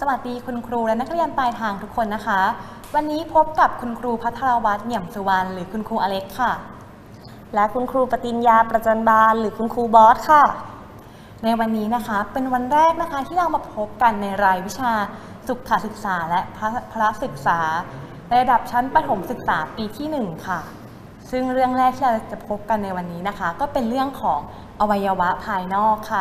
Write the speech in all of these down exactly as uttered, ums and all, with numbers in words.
วัสดีคุณครูและนักเรียนปลายทางทุกคนนะคะวันนี้พบกับคุณครูภัทรวัฒน์เหยี่ยมสุวรรณหรือคุณครูอเล็กค่ะและคุณครูปฏิญญาประจันบาลหรือคุณครูบอสค่ะในวันนี้นะคะเป็นวันแรกนะคะที่เรามาพบกันในรายวิชาสุขศึกษาและพละศึกษาในระดับชั้นประถมศึกษาปีที่หนึ่งค่ะซึ่งเรื่องแรกที่เราจะพบกันในวันนี้นะคะก็เป็นเรื่องของอวัยวะภายนอกค่ะ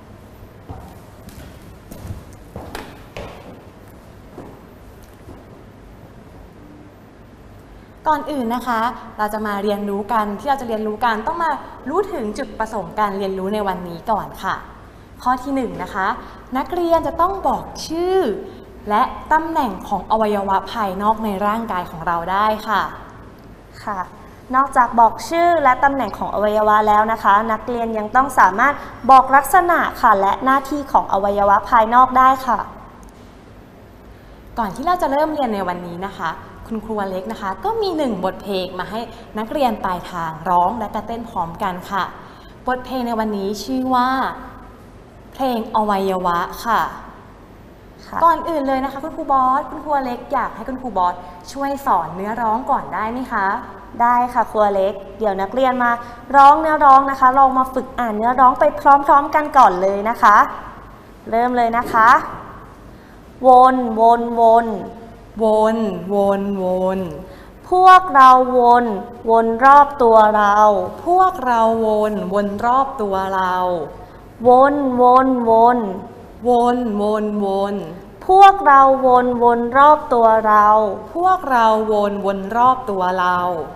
ก่อนอื่นนะคะเราจะมาเรียนรู้กันที่เราจะเรียนรู้กันต้องมารู้ถึงจุดประสงค์การเรียนรู้ในวันนี้ก่อนค่ะข้อที่หนึ่งนะคะนักเรียนจะต้องบอกชื่อและตำแหน่งของอวัยวะภายนอกในร่างกายของเราได้ค่ะค่ะนอกจากบอกชื่อและตำแหน่งของอวัยวะแล้วนะคะนักเรียนยังต้องสามารถบอกลักษณะค่ะและหน้าที่ของอวัยวะภายนอกได้ค่ะก่อนที่เราจะเริ่มเรียนในวันนี้นะคะคุณครูเล็กนะคะก็มีหนึ่งบทเพลงมาให้นักเรียนปลายทางร้องและกระเต้นพร้อมกันค่ะบทเพลงในวันนี้ชื่อว่าเพลงอวัยวะค่ะก่อนอื่นเลยนะคะคุณครูบอสคุณครูเล็กอยากให้คุณครูบอสช่วยสอนเนื้อร้องก่อนได้ไหมคะได้ค่ะครูเล็กเดี๋ยวนักเรียนมาร้องเนื้อร้องนะคะลองมาฝึกอ่านเนื้อร้องไปพร้อมๆกันก่อนเลยนะคะเริ่มเลยนะคะวนวนวนวนวนวนพวกเราวนวนรอบตัวเราพวกเราวนวนรอบตัวเราวนวนวนวนวนวนพวกเราวนวนรอบตัวเราพวกเราวนวนรอบตัวเรา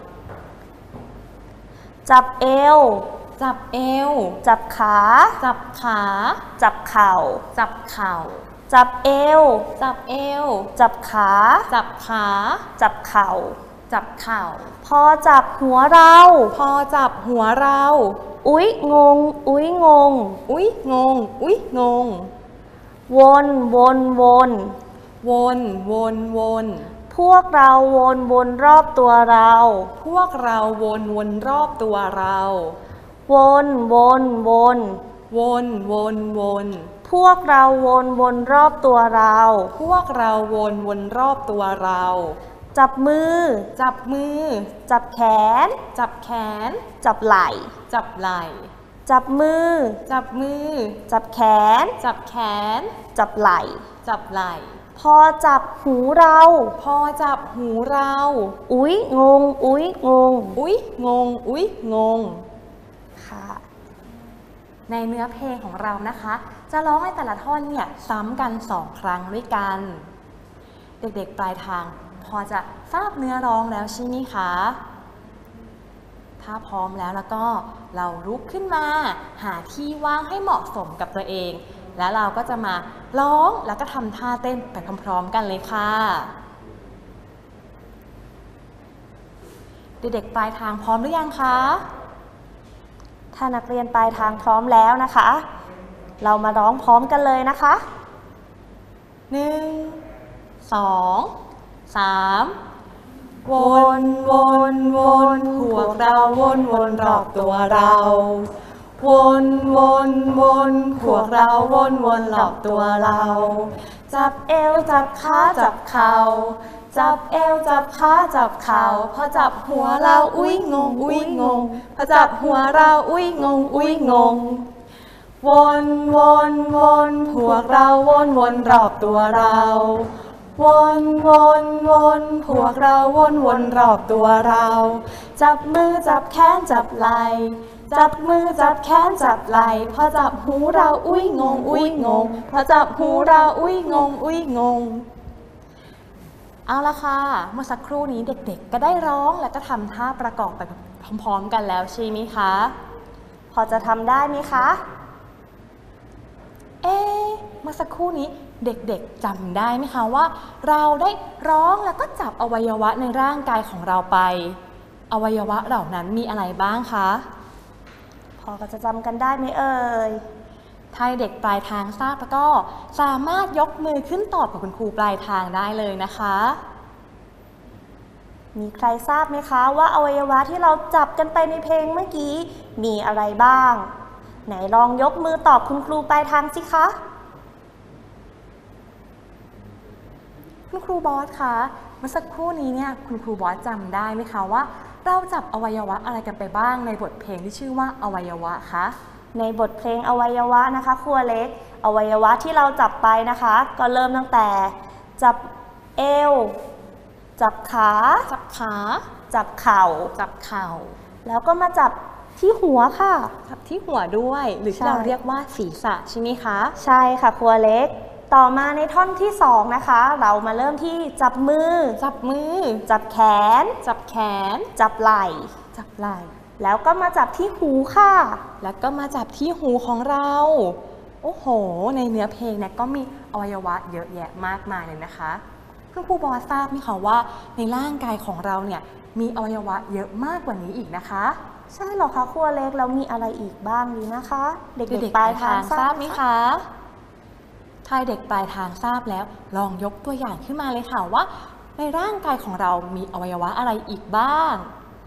จับเอวจับเอวจับขาจับขาจับเข่าจับเข่าจับเอวจับเอวจับขาจับขาจับเข่าจับเข่าพอจับหัวเราพอจับหัวเราอุ๊ยงงอุ๊ยงงอุ๊ยงงอุ๊ยงงวนวนวนวนวนวนพวกเราวนวนรอบตัวเราพวกเราวนวนรอบตัวเราวนวนวนวนวนวนพวกเราวนวนรอบตัวเราพวกเราวนวนรอบตัวเราจับมือจับมือจับแขนจับแขนจับไหล่จับไหล่จับมือจับมือจับแขนจับแขนจับไหล่จับไหล่พอจับหูเราพอจับหูเราอุ๊ยงงอุ๊ยงงอุ๊ยงงอุ๊ยงงค่ะในเนื้อเพลงของเรานะคะจะร้องในแต่ละท่อนเนี่ยซ้ำกันสองครั้งด้วยกันเด็กๆปลายทางพอจะทราบเนื้อร้องแล้วใช่ไหมคะถ้าพร้อมแล้วแล้วก็เราลุกขึ้นมาหาที่ว่างให้เหมาะสมกับตัวเองแล้วเราก็จะมาร้องแล้วก็ทำท่าเต้นไปพร้อมๆกันเลยค่ะเด็กๆปลายทางพร้อมหรือยังคะถ้านักเรียนปลายทางพร้อมแล้วนะคะเรามาร้องพร้อมกันเลยนะคะหนึ่งสองสามวนวนวนพวกเราวนวนรอบตัวเราวนวนวนพวกเราวนวนรอบตัวเราจับเอวจับขาจับเข่าจับเอวจับขาจับเข่าพอจับหัวเราอุ้ยงงอุ้ยงงพอจับหัวเราอุ้ยงงอุ้ยงงวนวนวนพวกเราวนวนรอบตัวเราวนวนวนพวกเราวนวนรอบตัวเราจับมือจับแขนจับไหล่จับมือจับแขนจับไหล่พอจับหูเราอุ้ยงงอุ้ยงงพอจับหูเราอุ้ยงงอุ้ยงงเอาละค่ะเมื่อสักครู่นี้เด็กๆก็ได้ร้องและก็ทำท่าประกอบไปพร้อมๆกันแล้วใช่ไหมคะพอจะทำได้ไหมคะเอ๊ะเมื่อสักครู่นี้เด็กๆจำได้ไหมคะว่าเราได้ร้องแล้วก็จับอวัยวะในร่างกายของเราไปอวัยวะเหล่านั้นมีอะไรบ้างคะพอจะจำกันได้ไหมเอ่ยถ้าเด็กปลายทางทราบแล้วก็สามารถยกมือขึ้นตอบกับคุณครูปลายทางได้เลยนะคะมีใครทราบไหมคะว่าอวัยวะที่เราจับกันไปในเพลงเมื่อกี้มีอะไรบ้างไหนลองยกมือตอบคุณครูปลายทางสิคะคุณครูบอสคะเมื่อสักครู่นี้เนี่ยคุณครูบอสจำได้ไหมคะว่าเราจับอวัยวะอะไรกันไปบ้างในบทเพลงที่ชื่อว่าอวัยวะคะในบทเพลงอวัยวะนะคะครูเล็กอวัยวะที่เราจับไปนะคะก็เริ่มตั้งแต่จับเอวจับขาจับขาจับเข่าจับเข่าแล้วก็มาจับที่หัวค่ะจับที่หัวด้วยหรือที่เราเรียกว่าศีรษะใช่ไหมคะใช่ค่ะครูเล็กต่อมาในท่อนที่สองนะคะเรามาเริ่มที่จับมือจับมือจับแขนจับแขนจับไหล่จับไหล่แล้วก็มาจับที่หูค่ะแล้วก็มาจับที่หูของเราโอ้โหในเนื้อเพลงเนี่ยก็มีอวัยวะเยอะแยะมากมายเลยนะคะคุณครูบอสทราบไหมคะว่าในร่างกายของเราเนี่ยมีอวัยวะเยอะมากกว่านี้อีกนะคะใช่หรอคะครูเล็กแล้วมีอะไรอีกบ้างนี้นะคะเด็กๆปลายทางทราบไหมคะถ้าเด็กปลายทางทราบแล้วลองยกตัวอย่างขึ้นมาเลยค่ะว่าในร่างกายของเรามีอวัยวะอะไรอีกบ้าง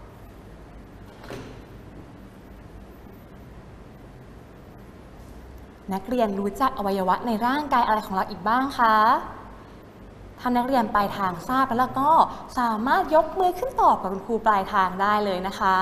นักเรียนรู้จักอวัยวะในร่างกายอะไรของเราอีกบ้างคะถ้านักเรียนปลายทางทราบแล้วก็สามารถยกมือขึ้นตอบกับคุณครูปลายทางได้เลยนะคะ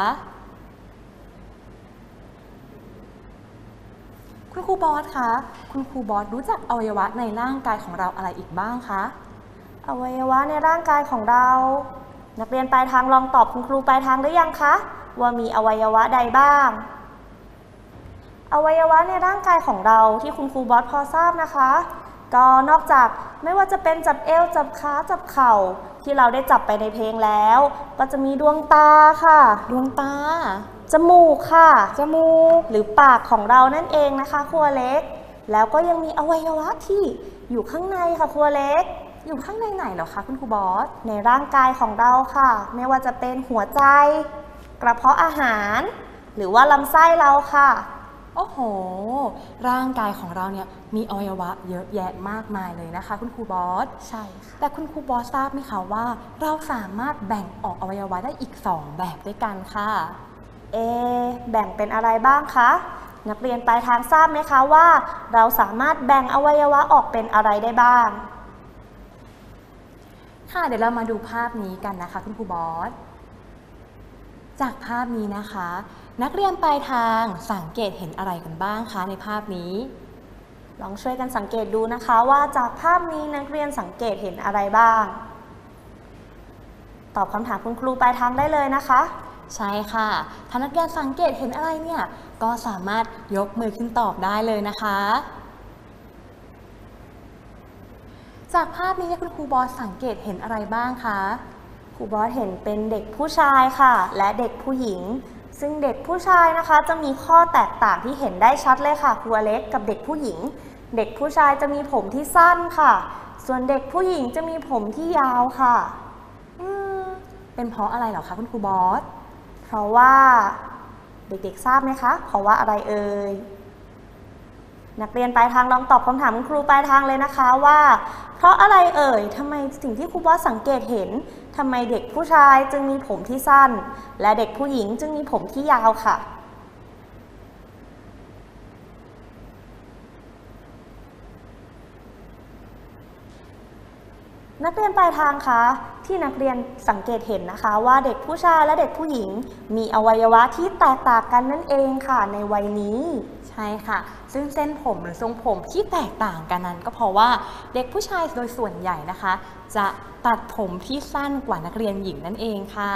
คุณครูบอสคะคุณครูบอสรู้จักอวัยวะในร่างกายของเราอะไรอีกบ้างคะอวัยวะในร่างกายของเรานักเรียนปลายทางลองตอบคุณครูปลายทางหรือยังคะว่ามีอวัยวะใดบ้างอวัยวะในร่างกายของเราที่คุณครูบอสพอทราบนะคะก็นอกจากไม่ว่าจะเป็นจับเอวจับขาจับเข่าที่เราได้จับไปในเพลงแล้วก็จะมีดวงตาค่ะดวงตาจมูกค่ะจมูกหรือปากของเรานั่นเองนะคะครัวเล็กแล้วก็ยังมีอวัยวะที่อยู่ข้างในค่ะครัวเล็กอยู่ข้างในไหนเหรอคะคุณครูบอสในร่างกายของเราค่ะไม่ว่าจะเป็นหัวใจกระเพาะอาหารหรือว่าลำไส้เราค่ะโอ้โหร่างกายของเราเนี่ยมีอวัยวะเยอะแยะมากมายเลยนะคะคุณครูบอสใช่ค่ะแต่คุณครูบอสทราบไหมคะว่าเราสามารถแบ่งออกอวัยวะได้อีกสองแบบด้วยกันค่ะเอแบ่งเป็นอะไรบ้างคะนักเรียนปลายทางทราบไหมคะว่าเราสามารถแบ่งอวัยวะออกเป็นอะไรได้บ้างค่ะเดี๋ยวเรามาดูภาพนี้กันนะคะคุณครูบอสจากภาพนี้นะคะนักเรียนปลายทางสังเกตเห็นอะไรกันบ้างคะในภาพนี้ลองช่วยกันสังเกตดูนะคะว่าจากภาพนี้นักเรียนสังเกตเห็นอะไรบ้างตอบคำถามคุณครูปลายทางได้เลยนะคะใช่ค่ะถ้านักเรียนสังเกตเห็นอะไรเนี่ยก็สามารถยกมือขึ้นตอบได้เลยนะคะจากภาพนี้คุณครูบอสสังเกตเห็นอะไรบ้างคะครูบอสเห็นเป็นเด็กผู้ชายค่ะและเด็กผู้หญิงซึ่งเด็กผู้ชายนะคะจะมีข้อแตกต่างที่เห็นได้ชัดเลยค่ะครูเล็กกับเด็กผู้หญิงเด็กผู้ชายจะมีผมที่สั้นค่ะส่วนเด็กผู้หญิงจะมีผมที่ยาวค่ะอืมเป็นเพราะอะไรเหรอคะคุณครูบอสเพราะว่าเด็กๆทราบไหมคะเพราะว่าอะไรเอ่ยนักเรียนปลายทางลองตอบคำถามคุณครูปลายทางเลยนะคะว่าเพราะอะไรเอ่ยทำไมสิ่งที่ครูบอสสังเกตเห็นทำไมเด็กผู้ชายจึงมีผมที่สั้นและเด็กผู้หญิงจึงมีผมที่ยาวค่ะนักเรียนปลายทางคะที่นักเรียนสังเกตเห็นนะคะว่าเด็กผู้ชายและเด็กผู้หญิงมีอวัยวะที่แตกต่างกันนั่นเองค่ะในวัยนี้ใช่ค่ะซึ่งเส้นผมหรือทรงผมที่แตกต่างกันนั้นก็เพราะว่าเด็กผู้ชายโดยส่วนใหญ่นะคะจะตัดผมที่สั้นกว่านักเรียนหญิงนั่นเองค่ะ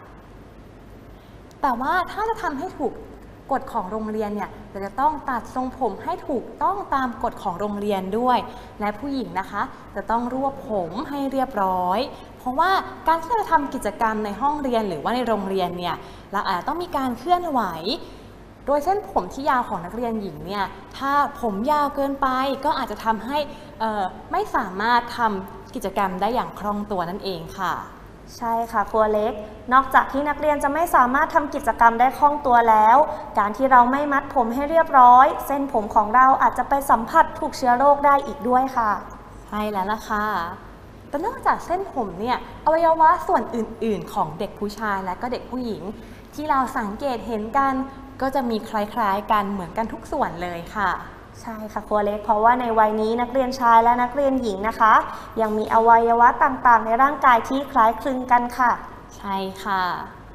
แต่ว่าถ้าจะทำให้ถูกกฎของโรงเรียนเนี่ยเราจะต้องตัดทรงผมให้ถูกต้องตามกฎของโรงเรียนด้วยและผู้หญิงนะคะจะต้องรวบผมให้เรียบร้อยเพราะว่าการที่เราทำกิจกรรมในห้องเรียนหรือว่าในโรงเรียนเนี่ยเราอาจจะต้องมีการเคลื่อนไหวโดยเส้นผมที่ยาวของนักเรียนหญิงเนี่ยถ้าผมยาวเกินไปก็อาจจะทำให้ไม่สามารถทำกิจกรรมได้อย่างคล่องตัวนั่นเองค่ะใช่ค่ะครัวเล็กนอกจากที่นักเรียนจะไม่สามารถทำกิจกรรมได้คล่องตัวแล้วการที่เราไม่มัดผมให้เรียบร้อยเส้นผมของเราอาจจะไปสัมผัสถูกเชื้อโรคได้อีกด้วยค่ะใช่แล้วล่ะค่ะแต่นอกจากเส้นผมเนี่ยอวัยวะส่วนอื่นๆของเด็กผู้ชายและก็เด็กผู้หญิงที่เราสังเกตเห็นกันก็จะมีคล้ายๆกันเหมือนกันทุกส่วนเลยค่ะใช่ค่ะครัวเล็กเพราะว่าในวัยนี้นักเรียนชายและนักเรียนหญิงนะคะยังมีอวัยวะต่างๆในร่างกายที่คล้ายคลึงกันค่ะใช่ค่ะ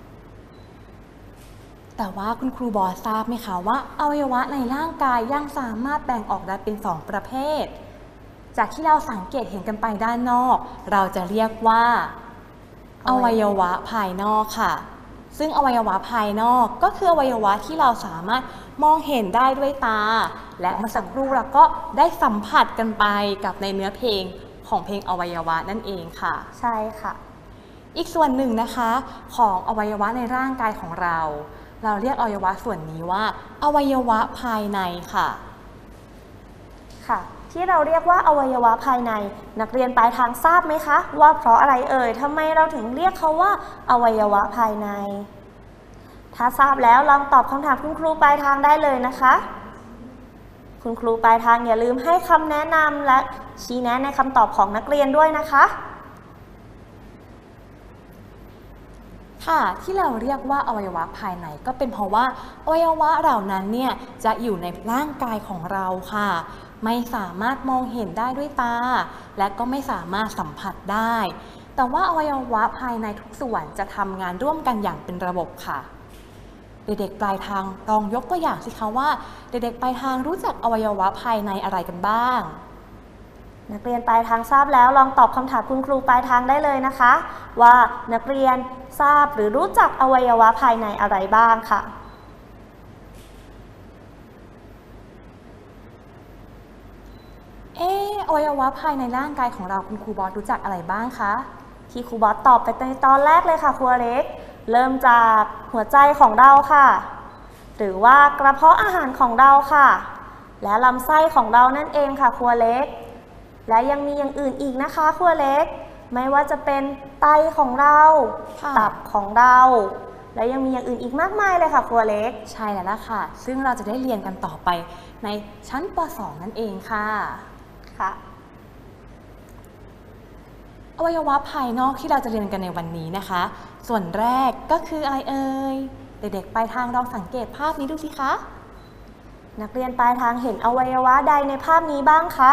แต่ว่าคุณครูบอสทราบไหมคะว่าอวัยวะในร่างกายยังสามารถแบ่งออกได้เป็นสองประเภทจากที่เราสังเกตเห็นกันไปด้านนอกเราจะเรียกว่าอวัยวะภายนอกค่ะซึ่งอวัยวะภายนอกก็คืออวัยวะที่เราสามารถมองเห็นได้ด้วยตาและเมื่อสักครู่เราก็ได้สัมผัสกันไปกับในเนื้อเพลงของเพลงอวัยวะนั่นเองค่ะใช่ค่ะอีกส่วนหนึ่งนะคะของอวัยวะในร่างกายของเราเราเรียกอวัยวะส่วนนี้ว่าอวัยวะภายในค่ะค่ะที่เราเรียกว่าอวัยวะภายในนักเรียนปลายทางทราบไหมคะว่าเพราะอะไรเอ่ยทำไมเราถึงเรียกเขาว่าอวัยวะภายในถ้าทราบแล้วลองตอบคำถามคุณครูปลายทางได้เลยนะคะคุณครูปลายทางอย่าลืมให้คำแนะนำและชี้แนะในคำตอบของนักเรียนด้วยนะคะค่ะที่เราเรียกว่าอวัยวะภายในก็เป็นเพราะว่าอวัยวะเหล่านั้นเนี่ยจะอยู่ในร่างกายของเราค่ะไม่สามารถมองเห็นได้ด้วยตาและก็ไม่สามารถสัมผัสได้แต่ว่าอวัยวะภายในทุกส่วนจะทำงานร่วมกันอย่างเป็นระบบค่ะเด็กๆปลายทางลองยกตัวอย่างสิคะว่าเด็กๆปลายทางรู้จักอวัยวะภายในอะไรกันบ้างนักเรียนปลายทางทราบแล้วลองตอบคำถามคุณครูปลายทางได้เลยนะคะว่านักเรียนทราบหรือรู้จักอวัยวะภายในอะไรบ้างค่ะเอออวัยวะภายในร่างกายของเราคุณครูบอสรู้จักอะไรบ้างคะที่ครูบอสตอบไปในตอนแรกเลยค่ะครูเล็กเริ่มจากหัวใจของเราค่ะหรือว่ากระเพาะอาหารของเราค่ะและลำไส้ของเรานั่นเองค่ะครูเล็กและยังมีอย่างอื่นอีกนะคะครัวเล็กไม่ว่าจะเป็นไตของเราตับของเราและยังมีอย่างอื่นอีกมากมายเลยค่ะครัวเล็กใช่แล้วล่ะค่ะซึ่งเราจะได้เรียนกันต่อไปในชั้นป สอง นั่นเองค่ะค่ะอวัยวะภายนอกที่เราจะเรียนกันในวันนี้นะคะส่วนแรกก็คืออะไรเอ่ยเด็กๆปลายทางลองสังเกตภาพนี้ดูสิคะนักเรียนปลายทางเห็นอวัยวะใดในภาพนี้บ้างคะ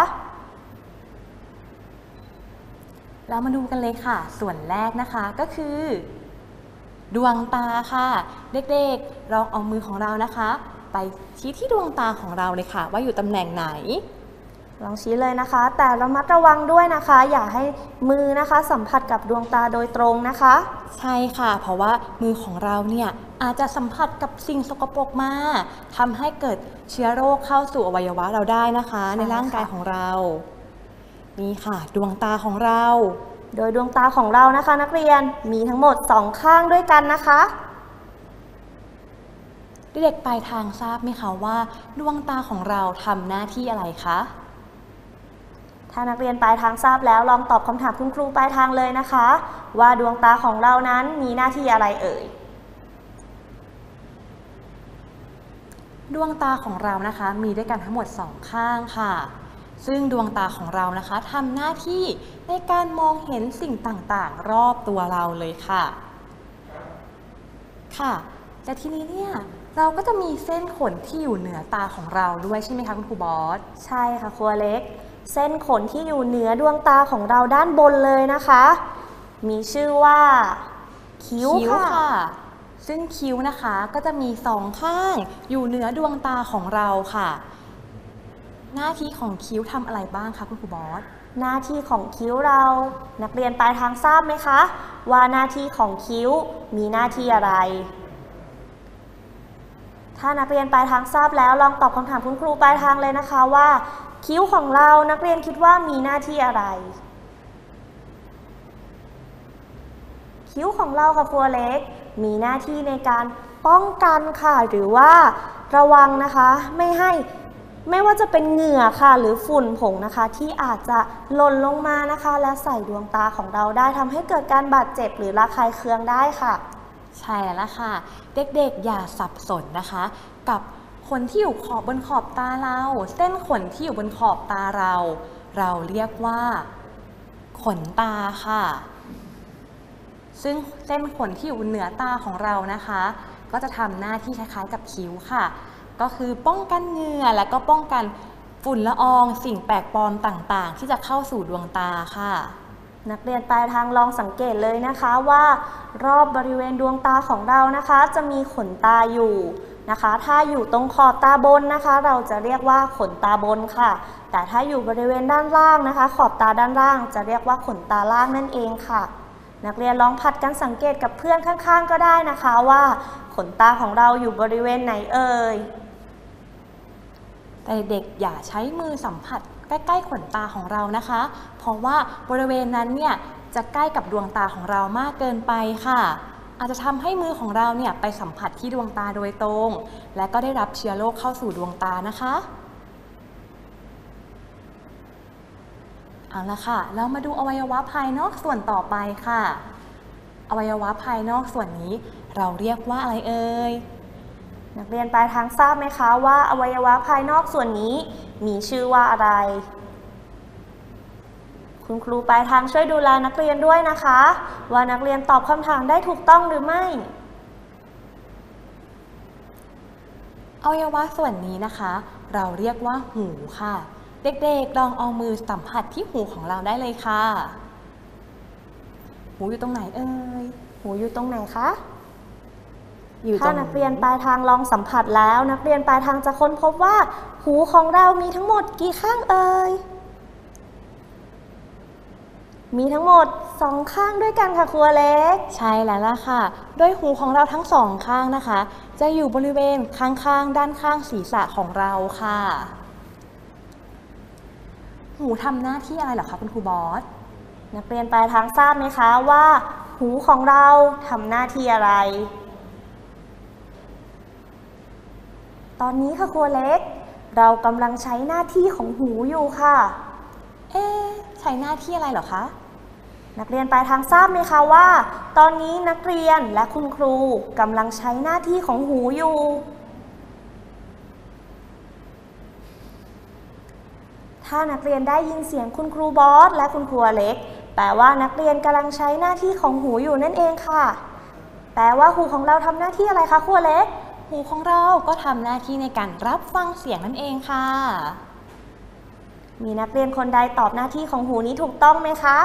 เรามาดูกันเลยค่ะส่วนแรกนะคะก็คือดวงตาค่ะเด็กๆลองเอามือของเรานะคะไปชี้ที่ดวงตาของเราเลยค่ะว่าอยู่ตำแหน่งไหนลองชี้เลยนะคะแต่ระมัดระวังด้วยนะคะอย่าให้มือนะคะสัมผัสกับดวงตาโดยตรงนะคะใช่ค่ะเพราะว่ามือของเราเนี่ยอาจจะสัมผัสกับสิ่งสกปรกมาทำให้เกิดเชื้อโรคเข้าสู่อวัยวะเราได้นะคะในร่างกายของเรานี่ค่ะดวงตาของเราโดยดวงตาของเรานะคะนักเรียนมีทั้งหมดสองข้างด้วยกันนะคะเด็กปลายทางทราบไหมคะว่าดวงตาของเราทำหน้าที่อะไรคะถ้านักเรียนปลายทางทราบแล้วลองตอบคำถามคุณครูปลายทางเลยนะคะว่าดวงตาของเรานั้นมีหน้าที่อะไรเอ่ยดวงตาของเรานะคะมีด้วยกันทั้งหมดสองข้างค่ะซึ่งดวงตาของเรานะคะทำหน้าที่ในการมองเห็นสิ่งต่างๆรอบตัวเราเลยค่ะค่ะแต่ทีนี้เนี่ยเราก็จะมีเส้นขนที่อยู่เหนือตาของเราด้วยใช่ไหมคะคุณครูบอสใช่ค่ะครูเล็กเส้นขนที่อยู่เหนือดวงตาของเราด้านบนเลยนะคะมีชื่อว่าคิ้วค่ะซึ่งคิ้วนะคะก็จะมีสองข้างอยู่เหนือดวงตาของเราค่ะหน้าที่ของคิ้วทำอะไรบ้างคะคุณครูบอสหน้าที่ของคิ้วเรานักเรียนปลายทางทราบไหมคะว่าหน้าที่ของคิ้วมีหน้าที่อะไรถ้านักเรียนปลายทางทราบแล้วลองตอบคำถามคุณครูปลายทางเลยนะคะว่าคิ้วของเรานักเรียนคิดว่ามีหน้าที่อะไรคิ้วของเราค่ะครูเล็กมีหน้าที่ในการป้องกันค่ะหรือว่าระวังนะคะไม่ให้ไม่ว่าจะเป็นเหงื่อค่ะหรือฝุ่นผงนะคะที่อาจจะหล่นลงมานะคะและใส่ดวงตาของเราได้ทำให้เกิดการบาดเจ็บหรือระคายเคืองได้ค่ะใช่แล้วค่ะเด็กๆอย่าสับสนนะคะกับขนที่อยู่ขอบบนขอบตาเราเส้นขนที่อยู่บนขอบตาเราเราเรียกว่าขนตาค่ะซึ่งเส้นขนที่อยู่เหนือตาของเรานะคะก็จะทำหน้าที่คล้ายๆกับคิ้วค่ะก็คือป้องกันเหงื่อและก็ป้องกันฝุ่นละอองสิ่งแปลกปลอมต่างๆที่จะเข้าสู่ดวงตาค่ะนักเรียนปลายทางลองสังเกตเลยนะคะว่ารอบบริเวณดวงตาของเรานะคะจะมีขนตาอยู่นะคะถ้าอยู่ตรงขอบตาบนนะคะเราจะเรียกว่าขนตาบนค่ะแต่ถ้าอยู่บริเวณด้านล่างนะคะขอบตาด้านล่างจะเรียกว่าขนตาล่างนั่นเองค่ะนักเรียนลองผัดกันสังเกตกับเพื่อนข้างๆก็ได้นะคะว่าขนตาของเราอยู่บริเวณไหนเอ่ยแต่เด็กอย่าใช้มือสัมผัสใกล้ๆขนตาของเรานะคะเพราะว่าบริเวณนั้นเนี่ยจะใกล้กับดวงตาของเรามากเกินไปค่ะอาจจะทำให้มือของเราเนี่ยไปสัมผัสที่ดวงตาโดยตรงและก็ได้รับเชื้อโรคเข้าสู่ดวงตานะคะเอาละค่ะเรามาดูอวัยวะภายนอกส่วนต่อไปค่ะอวัยวะภายนอกส่วนนี้เราเรียกว่าอะไรเอ่ยนักเรียนปลายทางทราบไหมคะว่าอวัยวะภายนอกส่วนนี้มีชื่อว่าอะไรคุณครูปลายทางช่วยดูแลนักเรียนด้วยนะคะว่านักเรียนตอบคำถามได้ถูกต้องหรือไม่อวัยวะส่วนนี้นะคะเราเรียกว่าหูค่ะเด็กๆลองเอามือสัมผัสที่หูของเราได้เลยค่ะหูอยู่ตรงไหนเอ่ยหูอยู่ตรงไหนคะถ้านักเรียนปลายทางลองสัมผัสแล้วนักเรียนปลายทางจะค้นพบว่าหูของเรามีทั้งหมดกี่ข้างเอ่ยมีทั้งหมดสองข้างด้วยกันค่ะครูเล็กใช่แล้วล่ะค่ะโดยหูของเราทั้งสองข้างนะคะจะอยู่บริเวณข้างๆด้านข้างศีรษะของเราค่ะหูทำหน้าที่อะไรเหรอคะคุณครูบอสนักเรียนปลายทางทราบไหมคะว่าหูของเราทำหน้าที่อะไรตอนนี้ค่ะครูเล็กเรากำลังใช้หน้าที่ของหูอยู่ค่ะเอ๊ะใช้หน้าที่อะไรเหรอคะนักเรียนปลายทางทราบไหมคะว่าตอนนี้นักเรียนและคุณครูกำลังใช้หน้าที่ของหูอยู่ถ้านักเรียนได้ยินเสียงคุณครูบอสและคุณครูเล็กแปลว่านักเรียนกำลังใช้หน้าที่ของหูอยู่นั่นเองค่ะแปลว่าหูของเราทำหน้าที่อะไรคะครูเล็กหูของเราก็ทำหน้าที่ในการรับฟังเสียงนั่นเองค่ะมีนักเรียนคนใดตอบหน้าที่ของหูนี้ถูกต้องไหมคะ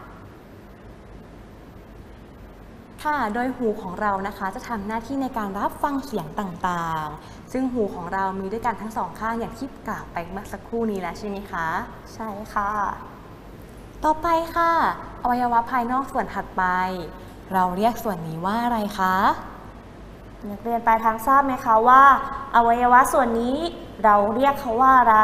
ค่ะโดยหูของเรานะคะจะทำหน้าที่ในการรับฟังเสียงต่างๆซึ่งหูของเรามีด้วยกันทั้งสองข้างอย่างที่กล่าวไปเมื่อสักครู่นี้แล้วใช่ไหมคะใช่ค่ะต่อไปค่ะอวัยวะภายนอกส่วนถัดไปเราเรียกส่วนนี้ว่าอะไรคะนักเรียนปลายทางทราบไหมคะว่าอวัยวะส่วนนี้เราเรียกเขาว่าอะไร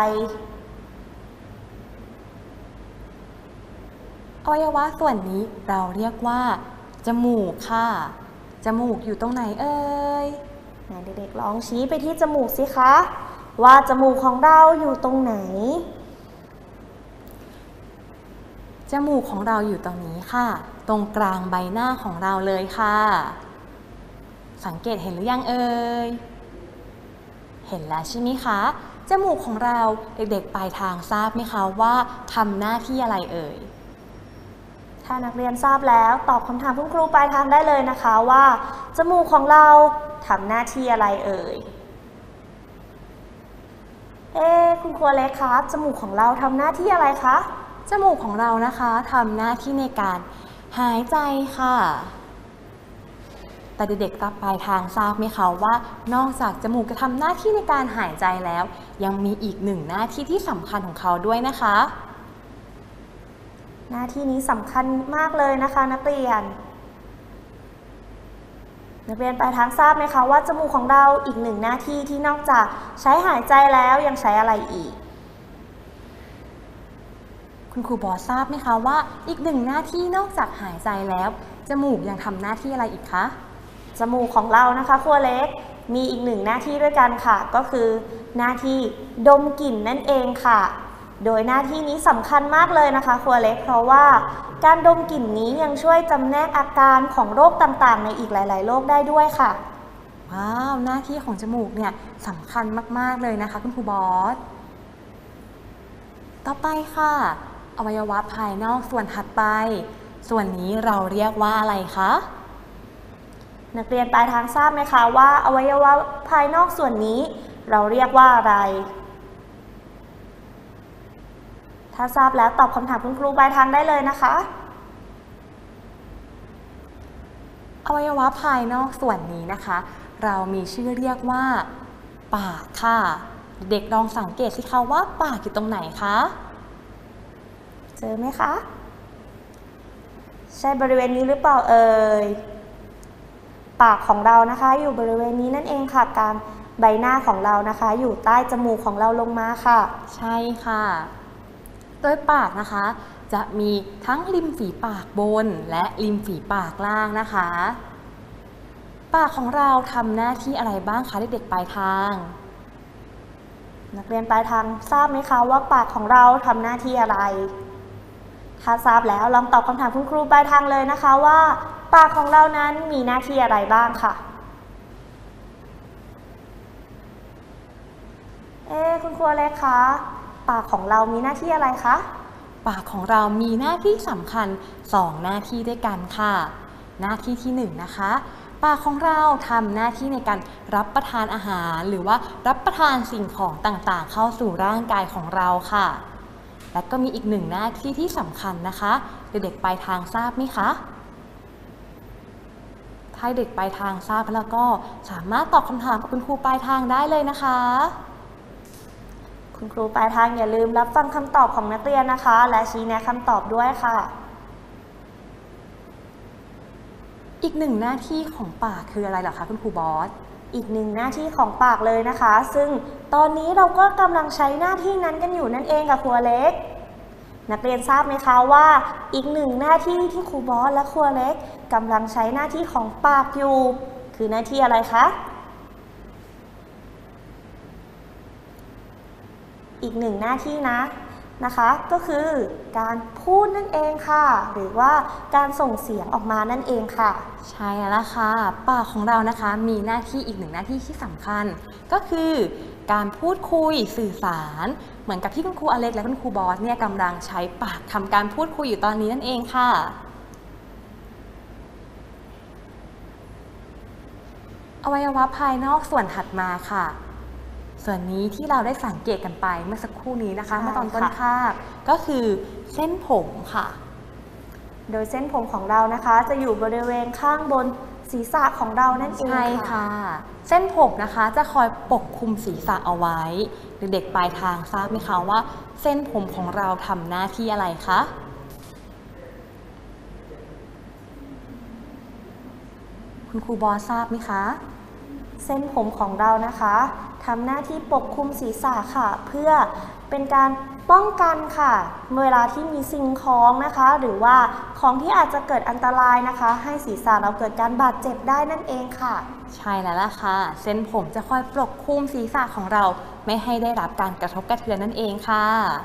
อวัยวะส่วนนี้เราเรียกว่าจมูกค่ะจมูกอยู่ตรงไหนเอ่ยไหนเด็กๆลองชี้ไปที่จมูกสิคะว่าจมูกของเราอยู่ตรงไหนจมูกของเราอยู่ตรงนี้ค่ะตรงกลางใบหน้าของเราเลยค่ะสังเกตเห็นหรือยังเอ่ยเห็นแล้วใช่ไหมคะจมูกของเราเด็กๆปลายทางทราบไหมคะว่าทำหน้าที่อะไรเอ่ยถ้านักเรียนทราบแล้วตอบคำถามคุณครูปลายทางได้เลยนะคะว่าจมูกของเราทำหน้าที่อะไรเอ่ยเอ๊ะคุณครูเล็กคะจมูกของเราทำหน้าที่อะไรคะจมูกของเรานะคะทำหน้าที่ในการหายใจค่ะแต่เด็กๆปลายทางทราบไหมคะว่านอกจากจมูกจะทำหน้าที่ในการหายใจแล้วยังมีอีกหนึ่งหน้าที่ที่สำคัญของเขาด้วยนะคะหน้าที่นี้สำคัญมากเลยนะคะนักเรียนนักเรียนปลายทางทราบไหมคะว่าจมูกของเราอีกหนึ่งหน้าที่ที่นอกจากใช้หายใจแล้วยังใช้อะไรอีกคุณครูบอสทราบไหมคะว่าอีกหนึ่งหน้าที่นอกจากหายใจแล้วจมูกยังทำหน้าที่อะไรอีกคะจมูกของเรานะคะครัวเล็กมีอีกหนึ่งหน้าที่ด้วยกันค่ะก็คือหน้าที่ดมกลิ่นนั่นเองค่ะโดยหน้าที่นี้สำคัญมากเลยนะคะครัวเล็กเพราะว่าการดมกลิ่นนี้ยังช่วยจำแนกอาการของโรคต่างๆในอีกหลายๆโรคได้ด้วยค่ะว้าวหน้าที่ของจมูกเนี่ยสำคัญมากๆเลยนะคะคุณครูบอสต่อไปค่ะอวัยวะภายนอกส่วนถัดไปส่วนนี้เราเรียกว่าอะไรคะนักเรียนปลายทางทราบไหมคะว่าอวัยวะภายนอกส่วนนี้เราเรียกว่าอะไรถ้าทราบแล้วตอบคำถามคุณครูปลายทางได้เลยนะคะอวัยวะภายนอกส่วนนี้นะคะ เรามีชื่อเรียกว่าปากค่ะเด็กลองสังเกตสิคะว่าปากอยู่ตรงไหนคะเจอไหมคะใช่บริเวณนี้หรือเปล่าเอ่ยปากของเรานะคะอยู่บริเวณนี้นั่นเองค่ะกลางใบหน้าของเรานะคะอยู่ใต้จมูกของเราลงมาค่ะใช่ค่ะโดยปากนะคะจะมีทั้งริมฝีปากบนและริมฝีปากล่างนะคะปากของเราทำหน้าที่อะไรบ้างคะเด็กๆปลายทางนักเรียนปลายทางทราบไหมคะว่าปากของเราทำหน้าที่อะไรถ้าทราบแล้วลองตอบคำถามคุณครูปลายทางเลยนะคะว่าปากของเรานั้นมีหน้าที่อะไรบ้างค่ะเอ๊คุณครูเล็กคะปากของเรามีหน้าที่อะไรคะปากของเรามีหน้าที่สำคัญสองหน้าที่ด้วยกันค่ะหน้าที่ที่หนึ่งนะคะปากของเราทำหน้าที่ในการรับประทานอาหารหรือว่ารับประทานสิ่งของต่างๆเข้าสู่ร่างกายของเราค่ะและก็มีอีกหนึ่งหน้าที่ที่สำคัญนะคะเด็กๆปลายทางทราบไหมคะถ้าเด็กปลายทางทราบแล้วก็สามารถตอบคำถามกับคุณครูปลายทางได้เลยนะคะคุณครูปลายทางอย่าลืมรับฟังคำตอบของนักเรียนนะคะและชี้แนะคำตอบด้วยค่ะอีกหนึ่งหน้าที่ของปากคืออะไรเหรอคะคุณครูบอสอีกหนึ่งหน้าที่ของปากเลยนะคะซึ่งตอนนี้เราก็กำลังใช้หน้าที่นั้นกันอยู่นั่นเองค่ะครูเล็กนักเรียนทราบไหมคะว่าอีกหนึ่งหน้าที่ที่ครูบอสและครูเล็กกำลังใช้หน้าที่ของปากอยู่คือหน้าที่อะไรคะอีกหนึ่งหน้าที่นะนะคะก็คือการพูดนั่นเองค่ะหรือว่าการส่งเสียงออกมานั่นเองค่ะใช่แล้วค่ะปากของเรานะคะมีหน้าที่อีกหนึ่งหน้าที่ที่สำคัญก็คือการพูดคุยสื่อสารเหมือนกับที่คุณครูอเล็กและคุณครูบอสเนี่ยกำลังใช้ปากทำการพูดคุยอยู่ตอนนี้นั่นเองค่ะอวัยวะภายนอกส่วนถัดมาค่ะส่วนนี้ที่เราได้สังเกตกันไปเมื่อสักครู่นี้นะคะเมื่อตอนต้นคาบก็คือเส้นผมค่ะโดยเส้นผมของเรานะคะจะอยู่บริเวณข้างบนศีรษะของเรานั่นเองใช่ค่ะเส้นผมนะคะจะคอยปกคลุมศีรษะเอาไว้เด็กๆปลายทางทราบไหมคะว่าเส้นผมของเราทำหน้าที่อะไรคะคุณครูบอสทราบไหมคะเส้นผมของเรานะคะทำหน้าที่ปกคลุมศีรษะค่ะเพื่อเป็นการป้องกันค่ะเวลาที่มีสิ่งของนะคะหรือว่าของที่อาจจะเกิดอันตรายนะคะให้ศีรษะเราเกิดการบาดเจ็บได้นั่นเองค่ะใช่แล้วล่ะค่ะเส้นผมจะคอยปกคลุมศีรษะของเราไม่ให้ได้รับการกระทบกระเทือนนั่นเองค่ะ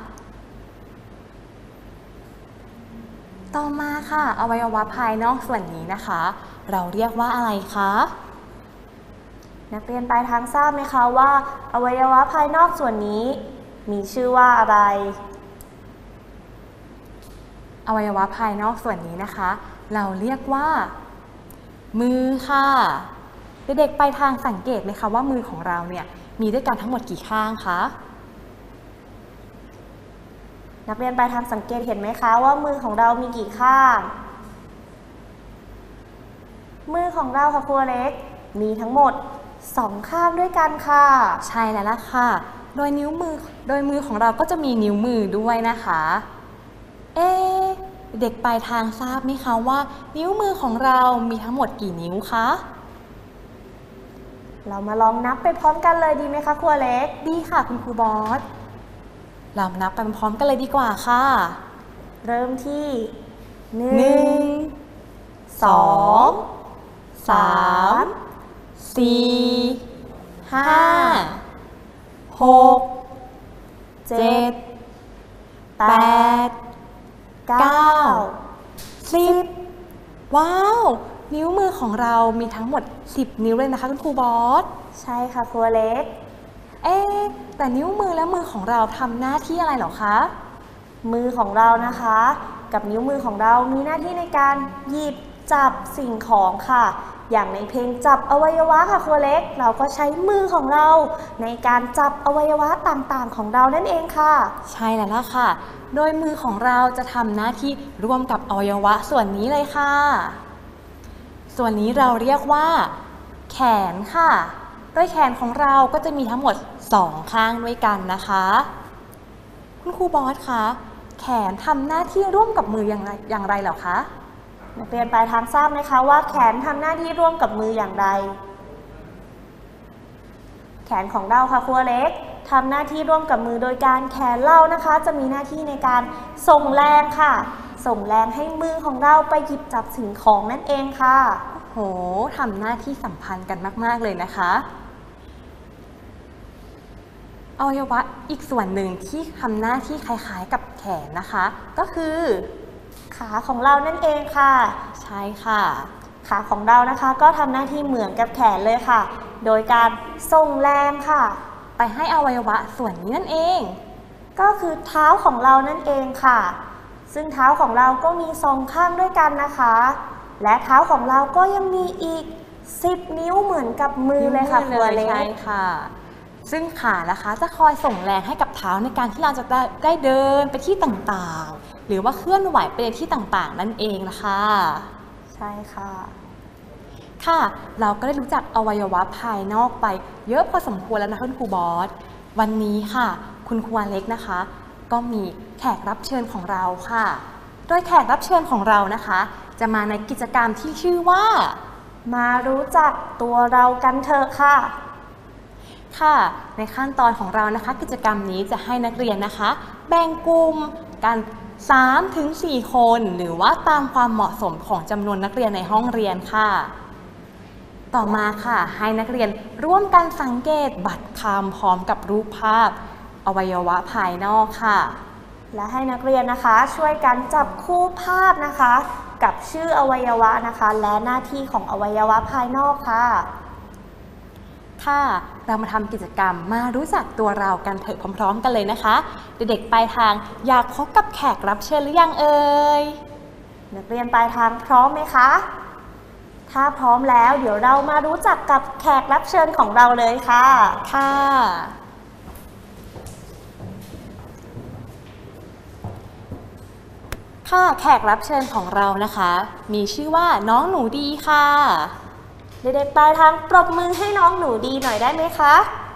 ต่อมาค่ะอวัยวะภายนอกส่วนนี้นะคะเราเรียกว่าอะไรคะนักเรียนปลายทางทราบไหมคะว่าอวัยวะภายนอกส่วนนี้มีชื่อว่าอะไรอวัยวะภายนอกส่วนนี้นะคะเราเรียกว่ามือค่ะเด็กๆปลายทางสังเกตไหมคะว่ามือของเราเนี่ยมีด้วยกันทั้งหมดกี่ข้างคะนักเรียนปลายทางสังเกตเห็นไหมคะว่ามือของเรามีกี่ข้างมือของเราค่ะครูเล็กมีทั้งหมดสองข้างด้วยกันค่ะใช่แล้วล่ะค่ะโดยนิ้วมือโดยมือของเราก็จะมีนิ้วมือด้วยนะคะเอ๊เด็กปลายทางทราบไหมคะว่านิ้วมือของเรามีทั้งหมดกี่นิ้วคะเรามาลองนับไปพร้อมกันเลยดีไหมคะครูเล็กดีค่ะคุณครูบอสเรานับไปพร้อมกันเลยดีกว่าค่ะเริ่มที่หนึ่งสองสามสี่ห้าหกเจ็ดแปดเก้าสิบว้าวนิ้วมือของเรามีทั้งหมดสิบนิ้วเลยนะคะคุณครูบอสใช่ค่ะครูเล็กเอ๊แต่นิ้วมือและมือของเราทำหน้าที่อะไรหรอคะมือของเรานะคะกับนิ้วมือของเรามีหน้าที่ในการหยิบจับสิ่งของค่ะ อย่างในเพลงจับอวัยวะค่ะครูเล็กเราก็ใช้มือของเราในการจับอวัยวะต่างๆของเรานั่นเองค่ะใช่แล้วล่ะค่ะโดยมือของเราจะทำหน้าที่ร่วมกับอวัยวะส่วนนี้เลยค่ะส่วนนี้เราเรียกว่าแขนค่ะโดยแขนของเราก็จะมีทั้งหมดสองข้างด้วยกันนะคะคุณครูบอสคะแขนทำหน้าที่ร่วมกับมืออย่างไรอย่างไรเหรอคะนักเรียนปลายทางทราบไหมคะว่าแขนทำหน้าที่ร่วมกับมืออย่างไรแขนของเราค่ะครูเล็กทำหน้าที่ร่วมกับมือโดยการแขนเรานะคะจะมีหน้าที่ในการส่งแรงค่ะส่งแรงให้มือของเราไปหยิบจับสิ่งของนั่นเองค่ะโหทำหน้าที่สัมพันธ์กันมากๆเลยนะคะอวัยวะอีกส่วนหนึ่งที่ทำหน้าที่คล้ายๆกับแขนนะคะก็คือขาของเรานั่นเองค่ะใช่ค่ะขาของเรานะคะก็ทำหน้าที่เหมือนกับแขนเลยค่ะโดยการส่งแรงค่ะไปให้อวัยวะส่วนนี้นั่นเองก็คือเท้าของเรานั่นเองค่ะซึ่งเท้าของเราก็มีสองข้างด้วยกันนะคะและเท้าของเราก็ยังมีอีกสิบนิ้วเหมือนกับมือเลยค่ะเลยใช่ค่ะซึ่งขานะคะจะคอยส่งแรงให้กับเท้าในการที่เราจะได้ได้เดินไปที่ต่างๆหรือว่าเคลื่อนไหวไปในที่ต่างๆนั่นเองนะคะใช่ค่ะค่ะเราก็ได้รู้จักอวัยวะภายนอกไปเยอะพอสมควรแล้วนะคุณครูบอสวันนี้ค่ะคุณครูเล็กนะคะก็มีแขกรับเชิญของเราค่ะโดยแขกรับเชิญของเรานะคะจะมาในกิจกรรมที่ชื่อว่ามารู้จักตัวเรากันเถอะค่ะค่ะในขั้นตอนของเรานะคะกิจกรรมนี้จะให้นักเรียนนะคะแบ่งกลุ่มกัน สามถึงสี่ คนหรือว่าตามความเหมาะสมของจำนวนนักเรียนในห้องเรียนค่ะต่อมาค่ะให้นักเรียนร่วมกันสังเกตบัตรคำพร้อมกับรูปภาพอวัยวะภายนอกค่ะและให้นักเรียนนะคะช่วยกันจับคู่ภาพนะคะกับชื่ออวัยวะนะคะและหน้าที่ของอวัยวะภายนอกค่ะค่ะเรามาทำกิจกรรมมารู้จักตัวเรากันเถอะพร้อมๆกันเลยนะคะเด็กๆปลายทางอยากพบกับแขกรับเชิญหรือยังเอ่ยนักเรียนปลายทางพร้อมไหมคะถ้าพร้อมแล้วเดี๋ยวเรามารู้จักกับแขกรับเชิญของเราเลยค่ะค่ะค่ะแขกรับเชิญของเรานะคะมีชื่อว่าน้องหนูดีค่ะเด็กๆปลายทางปรบมือให้น้องหนูดีหน่อยได้ไหมคะ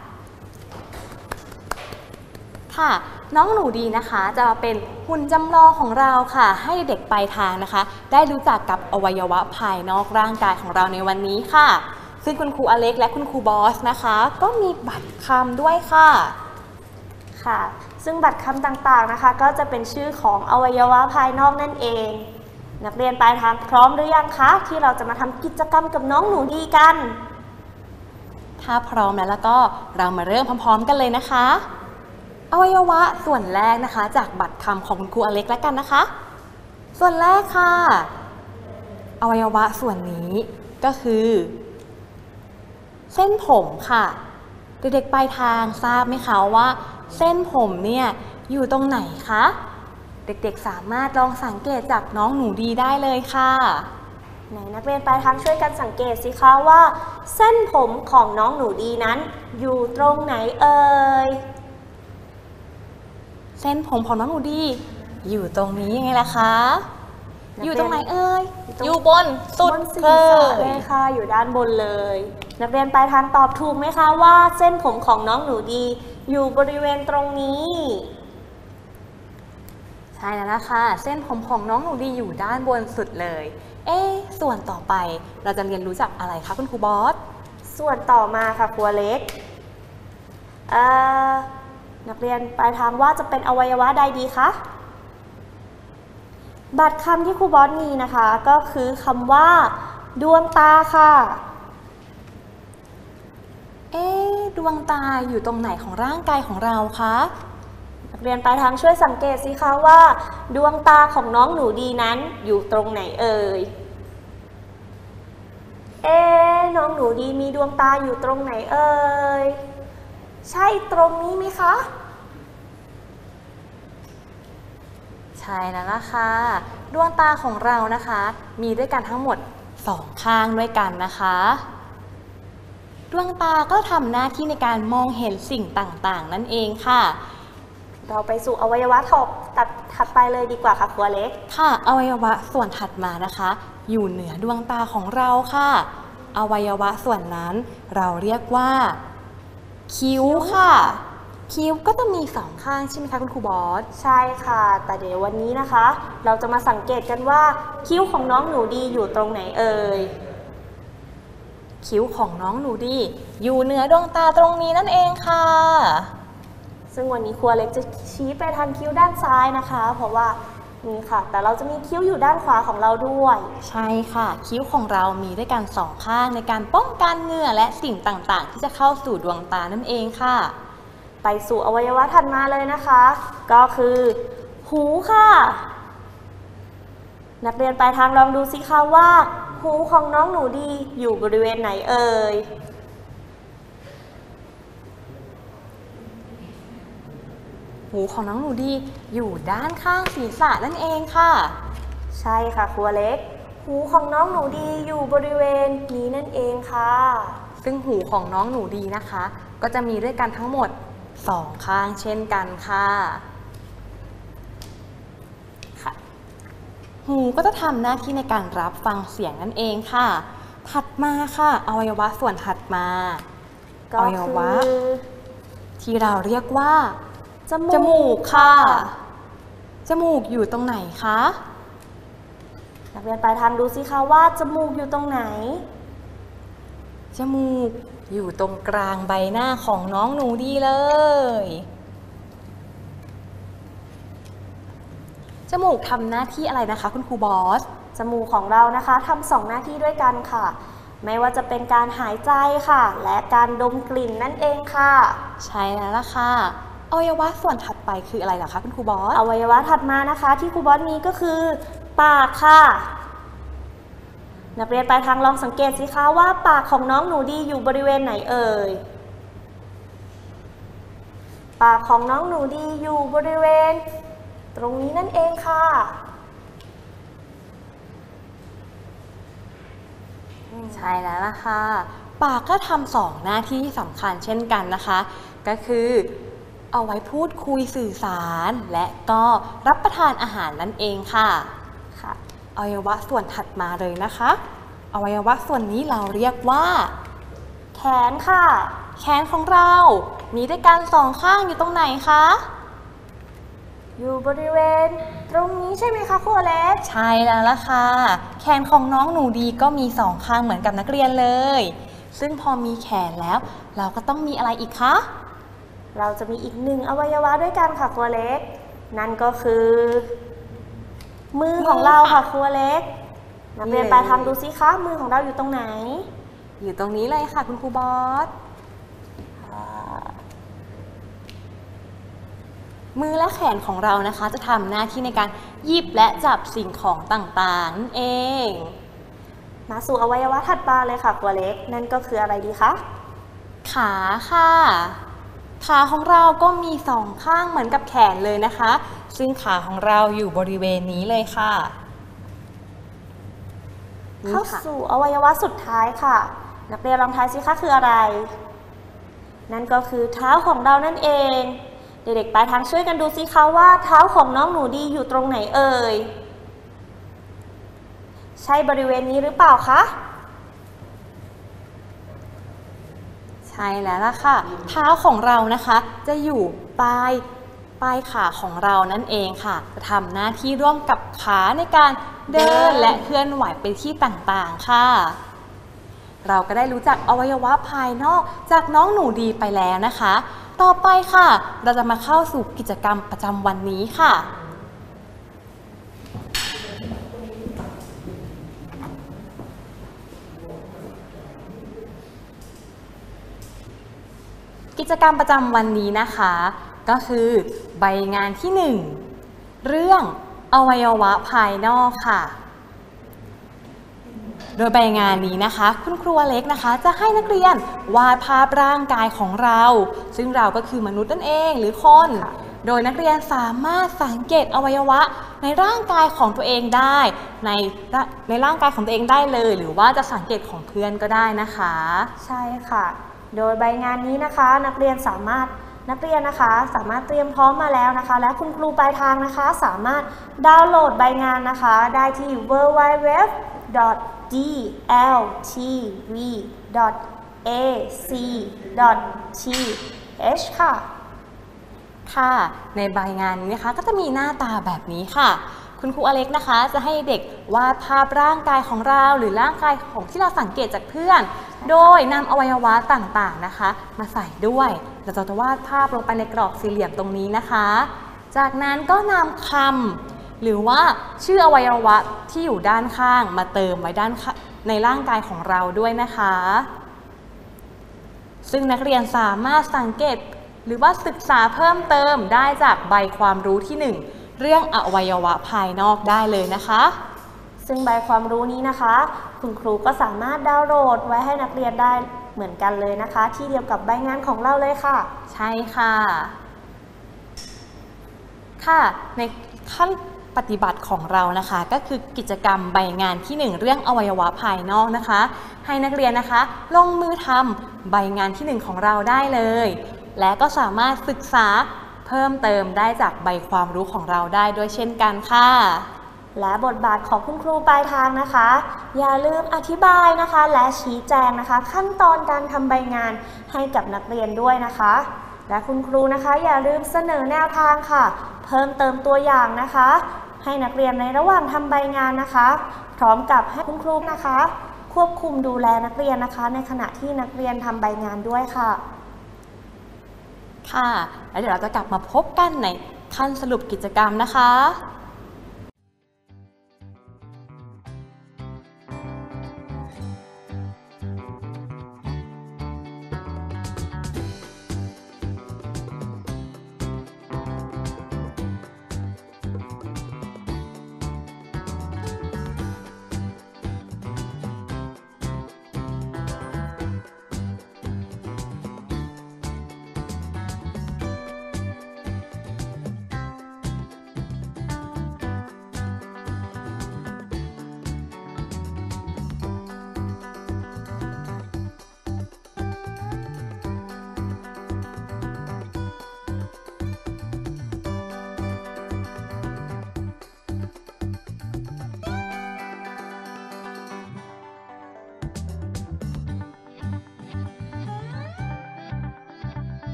ค่ะน้องหนูดีนะคะจะเป็นหุ่นจำลองของเราค่ะให้เด็กปลายทางนะคะได้รู้จักกับอวัยวะภายนอกร่างกายของเราในวันนี้ค่ะซึ่งคุณครูอเล็กและคุณครูบอสนะคะก็มีบัตรคำด้วยค่ะค่ะซึ่งบัตรคำต่างๆนะคะก็จะเป็นชื่อของอวัยวะภายนอกนั่นเองนักเรียนปลายทางพร้อมหรือยังคะที่เราจะมาทำกิจกรรมกับน้องหนูดีกันถ้าพร้อมแล้วแล้วก็เรามาเริ่มพร้อมๆกันเลยนะคะอวัยวะส่วนแรกนะคะจากบัตรคำของคุณครูอเล็กแล้วกันนะคะส่วนแรกค่ะอวัยวะส่วนนี้ก็คือเส้นผมค่ะเด็กๆปลายทางทราบไหมคะว่าเส้นผมเนี่ยอยู่ตรงไหนคะเด็กๆสามารถลองสังเกตจากน้องหนูดีได้เลยค่ะไหนนักเรียนปลายทางช่วยกันสังเกตสิคะว่าเส้นผมของน้องหนูดีนั้นอยู่ตรงไหนเอ่ยเส้นผมของน้องหนูดีอยู่ตรงนี้ยังไงล่ะคะอยู่ตรงไหนเอ่ยอยู่บนสุดเลยค่ะอยู่ด้านบนเลยนักเรียนปลายทางตอบถูกไหมคะว่าเส้นผมของน้องหนูดีอยู่บริเวณตรงนี้ใช่แล้วนะคะเส้นผมของน้องหนูดีอยู่ด้านบนสุดเลยเอ๊ะส่วนต่อไปเราจะเรียนรู้จักอะไรคะคุณครูบอสส่วนต่อมาค่ะครูเล็กเอ่อนักเรียนปลายทางว่าจะเป็นอวัยวะใดดีคะบัตรคำที่ครูบอสมีนะคะก็คือคำว่าดวงตาค่ะเอ๊ะดวงตาอยู่ตรงไหนของร่างกายของเราคะนักเรียนปลายทางช่วยสังเกตสิคะว่าดวงตาของน้องหนูดีนั้นอยู่ตรงไหนเอ่ยเอ๊ะน้องหนูดีมีดวงตาอยู่ตรงไหนเอ่ยใช่ตรงนี้ไหมคะใช่ช่แล้วล่ะค่ะดวงตาของเรานะคะมีด้วยกันทั้งหมดสองข้างด้วยกันนะคะดวงตาก็ทำหน้าที่ในการมองเห็นสิ่งต่างๆนั่นเองค่ะเราไปสู่อวัยวะถัดตัดถัดไปเลยดีกว่าค่ะครัวเล็กค่ะอวัยวะส่วนถัดมานะคะอยู่เหนือดวงตาของเราค่ะอวัยวะส่วนนั้นเราเรียกว่าคิ้วค่ะคิ้วก็จะมีสองข้างใช่ไหมคะคุณครูบอสใช่ค่ะแต่เดี๋ยววันนี้นะคะเราจะมาสังเกตกันว่าคิ้วของน้องหนูดีอยู่ตรงไหนเอ่ยคิ้วของน้องหนูดีอยู่เหนือดวงตาตรงนี้นั่นเองค่ะซึ่งวันนี้ครัวเล็กจะชี้ไปทางคิ้วด้านซ้ายนะคะเพราะว่านี่ค่ะแต่เราจะมีคิ้วอยู่ด้านขวาของเราด้วยใช่ค่ะคิ้วของเรามีด้วยกันสองข้างในการป้องกันเหงื่อและสิ่งต่างๆที่จะเข้าสู่ดวงตานั่นเองค่ะไปสู่อวัยวะถัดมาเลยนะคะก็คือหูค่ะนักเรียนปลายทางลองดูสิคะว่าหูของน้องหนูดีอยู่บริเวณไหนเอ่ยหูของน้องหนูดีอยู่ด้านข้างศีรษะนั่นเองค่ะใช่ค่ะครัวเล็กหูของน้องหนูดีอยู่บริเวณนี้นั่นเองค่ะซึ่งหูของน้องหนูดีนะคะก็จะมีด้วยกันทั้งหมดสองข้างเช่นกันค่ะค่ะหูก็จะทำหน้าที่ในการรับฟังเสียงนั่นเองค่ะถัดมาค่ะอวัยวะส่วนถัดมาอวัยวะที่เราเรียกว่าจมูก จมูกค่ะจมูกอยู่ตรงไหนคะนักเรียนปลายทางดูสิคะว่าจมูกอยู่ตรงไหนจมูกอยู่ตรงกลางใบหน้าของน้องหนูดีเลย จมูกทำหน้าที่อะไรนะคะคุณครูบอสจมูกของเรานะคะทำสองหน้าที่ด้วยกันค่ะไม่ว่าจะเป็นการหายใจค่ะและการดมกลิ่นนั่นเองค่ะใช่แล้วล่ะค่ะอวัยวะส่วนถัดไปคืออะไรเหรอคะคุณครูบอสอวัยวะถัดมานะคะที่ครูบอสมีก็คือปากค่ะนักเรียนปลายทางลองสังเกตสิคะว่าปากของน้องหนูดีอยู่บริเวณไหนเอ่ยปากของน้องหนูดีอยู่บริเวณตรงนี้นั่นเองค่ะใช่แล้วล่ะค่ะปากก็ทำสองหน้าที่ที่สำคัญเช่นกันนะคะก็คือเอาไว้พูดคุยสื่อสารและก็รับประทานอาหารนั่นเองค่ะค่ะอวัยวะส่วนถัดมาเลยนะคะอวัยวะส่วนนี้เราเรียกว่าแขนค่ะแขนของเรามีด้วยกันสองข้างอยู่ตรงไหนคะอยู่บริเวณตรงนี้ใช่ไหมคะครูเล็กใช่แล้วล่ะค่ะแขนของน้องหนูดีก็มีสองข้างเหมือนกับนักเรียนเลยซึ่งพอมีแขนแล้วเราก็ต้องมีอะไรอีกคะเราจะมีอีกหนึ่งอวัยวะด้วยกันค่ะครูเล็กนั่นก็คือมือของเราค่ะครูเล็กนักเรียนปลายทางดูสิคะมือของเราอยู่ตรงไหนอยู่ตรงนี้เลยค่ะคุณครูบอสมือและแขนของเรานะคะจะทำหน้าที่ในการหยิบและจับสิ่งของต่างๆนั่นเองมาสู่อวัยวะถัดมาเลยค่ะครูเล็กนั่นก็คืออะไรดีคะขาค่ะขาของเราก็มีสองข้างเหมือนกับแขนเลยนะคะซึ่งขาของเราอยู่บริเวณนี้เลยค่ะเข้าสู่อวัยวะสุดท้ายค่ะนักเรียนลองทายสิคะคืออะไรนั่นก็คือเท้าของเรานั่นเองเด็กๆปลายทางช่วยกันดูสิคะว่าเท้าของน้องหนูดีอยู่ตรงไหนเอ่ยใช่บริเวณนี้หรือเปล่าคะใช่แล้วล่ะค่ะเท้าของเรานะคะจะอยู่ปลายปลายขาของเรานั่นเองค่ะจะทำหน้าที่ร่วมกับขาในการเดินและเคลื่อนไหวไปที่ต่างๆค่ะเราก็ได้รู้จักอวัยวะภายนอกจากน้องหนูดีไปแล้วนะคะต่อไปค่ะเราจะมาเข้าสู่กิจกรรมประจำวันนี้ค่ะกิจกรรมประจำวันนี้นะคะก็คือใบงานที่หนึ่งเรื่องอวัยวะภายนอกค่ะโดยใบงานนี้นะคะคุณครูเล็กนะคะจะให้นักเรียนวาดภาพร่างกายของเราซึ่งเราก็คือมนุษย์นั่นเองหรือคนโดยนักเรียนสามารถสังเกตอวัยวะในร่างกายของตัวเองได้ในในร่างกายของตัวเองได้เลยหรือว่าจะสังเกตของเพื่อนก็ได้นะคะใช่ค่ะโดยใบงานนี้นะคะนักเรียนสามารถนักเรียนนะคะสามารถเตรียมพร้อมมาแล้วนะคะและคุณครูปลายทางนะคะสามารถดาวน์โหลดใบงานนะคะได้ที่ ดับเบิลยู ดับเบิลยู ดับเบิลยู ดอท ดี แอล ที วี ดอท เอ ซี ดอท ที เอช ค่ะค่ะในใบงานนี้นะคะก็จะมีหน้าตาแบบนี้ค่ะคุณครูอเล็กนะคะจะให้เด็กวาดภาพร่างกายของเราหรือร่างกายของที่เราสังเกตจากเพื่อนโดยนำอวัยวะต่างๆนะคะมาใส่ด้วยเราจะวาดภาพลงไปในกรอบสี่เหลี่ยมตรงนี้นะคะจากนั้นก็นำคำหรือว่าชื่ออวัยวะที่อยู่ด้านข้างมาเติมไว้ด้านในร่างกายของเราด้วยนะคะซึ่งนักเรียนสามารถสังเกตหรือว่าศึกษาเพิ่มเติมได้จากใบความรู้ที่หนึ่งเรื่องอวัยวะภายนอกได้เลยนะคะซึ่งใบความรู้นี้นะคะคุณครูก็สามารถดาวน์โหลดไว้ให้นักเรียนได้เหมือนกันเลยนะคะที่เดียวกับใบงานของเราเลยค่ะใช่ค่ะค่ะในขั้นปฏิบัติของเรานะคะก็คือกิจกรรมใบงานที่หนึ่งเรื่องอวัยวะภายนอกนะคะให้นักเรียนนะคะลงมือทำใบงานที่หนึ่งของเราได้เลยและก็สามารถศึกษาเพิ่มเติมได้จากใบความรู้ของเราได้ด้วยเช่นกันค่ะและบทบาทของคุณครูปลายทางนะคะอย่าลืมอธิบายนะคะและชี้แจงนะคะขั้นตอนการทำใบงานให้กับนักเรียนด้วยนะคะและคุณครูนะคะอย่าลืมเสนอแนวทางค่ะเพิ่มเติมตัวอย่างนะคะให้นักเรียนในระหว่างทำใบงานนะคะพร้อมกับให้คุณครูนะคะควบคุมดูแลนักเรียนนะคะในขณะที่นักเรียนทำใบงานด้วยค่ะค่ะแล้วเดี๋ยวเราจะกลับมาพบกันในขั้นสรุปกิจกรรมนะคะ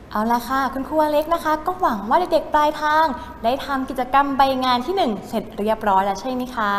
เอาละค่ะคุณครูอเล็กนะคะก็หวังว่าเด็กๆปลายทางได้ทำกิจกรรมใบงานที่หนึ่งเสร็จเรียบร้อยแล้วใช่ไหมคะ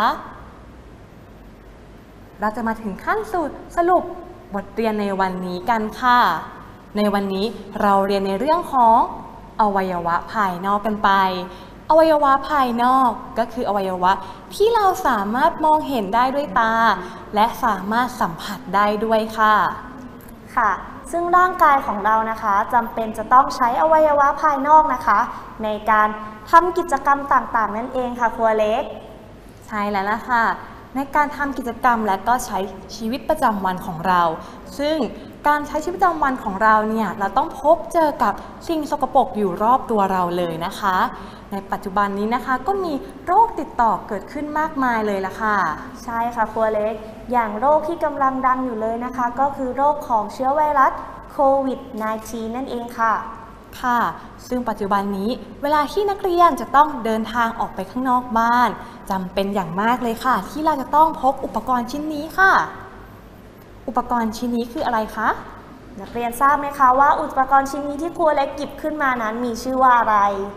เราจะมาถึงขั้นสุดสรุปบทเรียนในวันนี้กันค่ะในวันนี้เราเรียนในเรื่องของอวัยวะภายนอกกันไปอวัยวะภายนอกก็คืออวัยวะที่เราสามารถมองเห็นได้ด้วยตาและสามารถสัมผัสได้ด้วยค่ะค่ะซึ่งร่างกายของเรานะคะจำเป็นจะต้องใช้อวัยวะภายนอกนะคะในการทำกิจกรรมต่างๆนั่นเองค่ะครูเล็กใช่แล้วล่ะค่ะในการทำกิจกรรมและก็ใช้ชีวิตประจำวันของเราซึ่งการใช้ชีวิตประจำวันของเราเนี่ยเราต้องพบเจอกับสิ่งสกปรกอยู่รอบตัวเราเลยนะคะในปัจจุบันนี้นะคะก็มีโรคติดต่อเกิดขึ้นมากมายเลยล่ะค่ะใช่ค่ะครูเล็กอย่างโรคที่กำลังดังอยู่เลยนะคะก็คือโรคของเชื้อไวรัสโควิด สิบเก้า นั่นเองค่ะค่ะซึ่งปัจจุบันนี้เวลาที่นักเรียนจะต้องเดินทางออกไปข้างนอกบ้านจำเป็นอย่างมากเลยค่ะที่เราจะต้องพกอุปกรณ์ชิ้นนี้ค่ะอุปกรณ์ชิ้นนี้คืออะไรคะนักเรียนทราบไหมคะว่าอุปกรณ์ชิ้นนี้ที่ครูเล็กหยิบขึ้นมานั้นมีชื่อว่าอะไร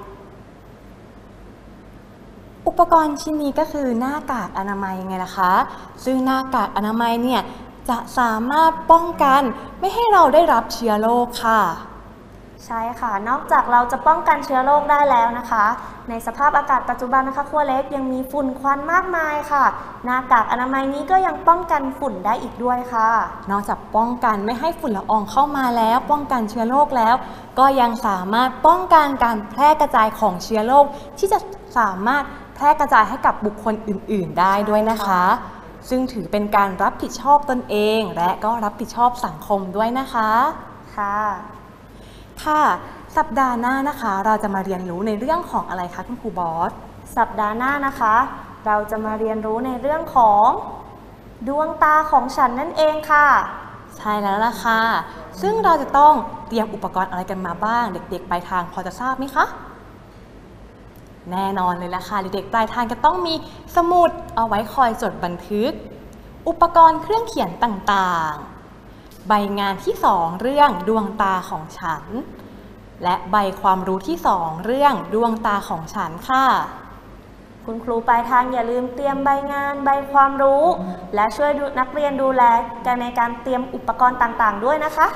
อุปกรณ์ชิ้นนี้ก็คือหน้ากากอนามัยไงล่ะคะซึ่งหน้ากากอนามัยเนี่ยจะสามารถป้องกันไม่ให้เราได้รับเชื้อโรคค่ะใช่ค่ะนอกจากเราจะป้องกันเชื้อโรคได้แล้วนะคะในสภาพอากาศปัจจุบันนะคะครัวเล็กยังมีฝุ่นควันมากมายค่ะหน้ากากอนามัยนี้ก็ยังป้องกันฝุ่นได้อีกด้วยค่ะนอกจากป้องกันไม่ให้ฝุ่นละอองเข้ามาแล้วป้องกันเชื้อโรคแล้วก็ยังสามารถป้องกันการแพร่กระจายของเชื้อโรคที่จะสามารถแพร่กระจายให้กับบุคคลอื่นๆได้ด้วยนะคะซึ่งถือเป็นการรับผิดชอบตนเองและก็รับผิดชอบสังคมด้วยนะคะค่ะค่ะสัปดาห์หน้านะคะเราจะมาเรียนรู้ในเรื่องของอะไรคะคุณครูบอสสัปดาห์หน้านะคะเราจะมาเรียนรู้ในเรื่องของดวงตาของฉันนั่นเองค่ะใช่แล้วล่ะค่ะซึ่งเราจะต้องเตรียมอุปกรณ์อะไรกันมาบ้างเด็กๆปลายทางพอจะทราบไหมคะแน่นอนเลยล่ะค่ะเด็กๆปลายทางจะต้องมีสมุดเอาไว้คอยจดบันทึกอุปกรณ์เครื่องเขียนต่างๆใบงานที่สองเรื่องดวงตาของฉันและใบความรู้ที่สองเรื่องดวงตาของฉันค่ะคุณครูปลายทางอย่าลืมเตรียมใบงานใบความรู้และช่วยนักเรียนดูแลกันในการเตรียมอุปกรณ์ต่างๆด้วยนะคะ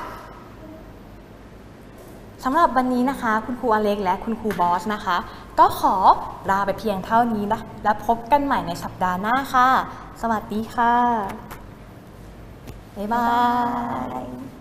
สำหรับวันนี้นะคะคุณครูอเล็กและคุณครูบอสนะคะก็ขอลาไปเพียงเท่านี้นะแล้วพบกันใหม่ในสัปดาห์หน้าค่ะสวัสดีค่ะบ๊ายบาย